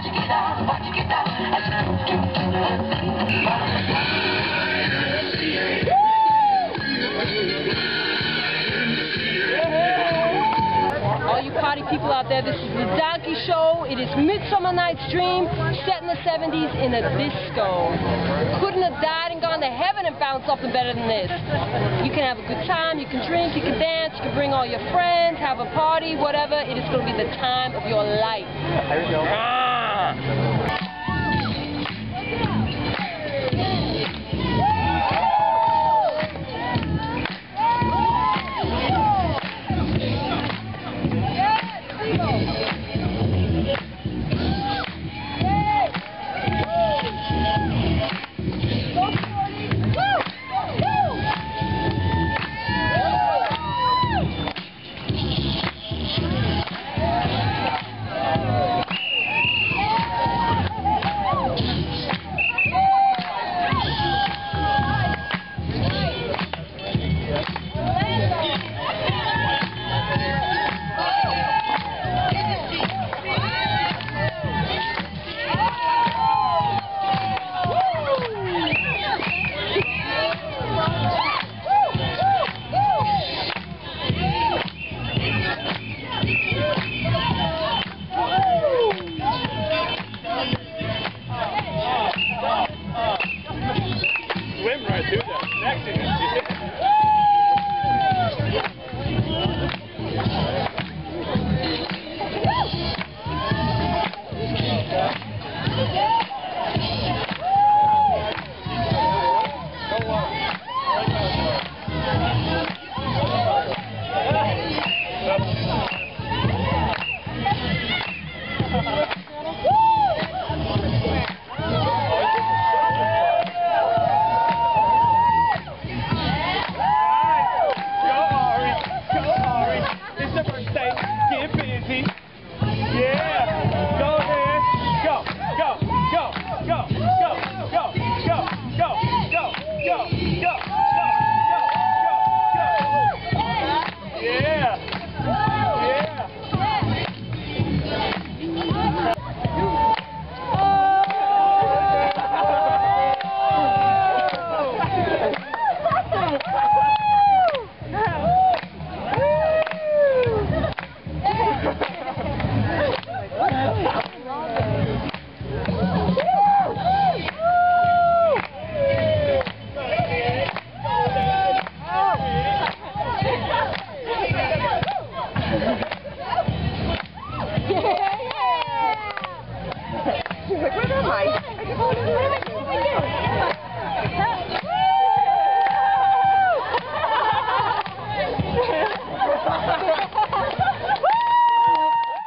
All you party people out there, this is the Donkey Show. It is Midsummer Night's Dream, set in the 70s in a disco. Couldn't have died and gone to heaven and found something better than this. You can have a good time, you can drink, you can dance, you can bring all your friends, have a party, whatever. It is going to be the time of your life. There you go. Swim right through that. Next thing you see.